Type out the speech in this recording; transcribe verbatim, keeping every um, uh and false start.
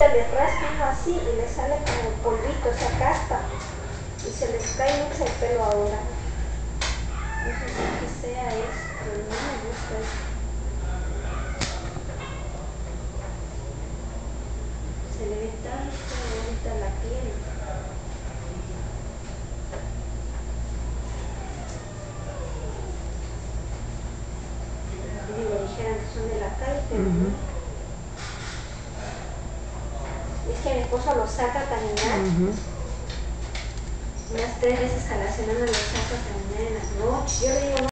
ahorita les rasca uno así y les sale como polvito, esa caspa, y se les cae mucho el pelo ahora. No sé si que sea eso, pero no me gusta eso. Se le ve tan bonita la piel. Digo, dijeran que son de la calle, pero Uh-huh. no. Es que mi esposo los saca a caminar. Uh-huh. Unas tres veces a la semana los saca a caminar en las noches. Yo le digo,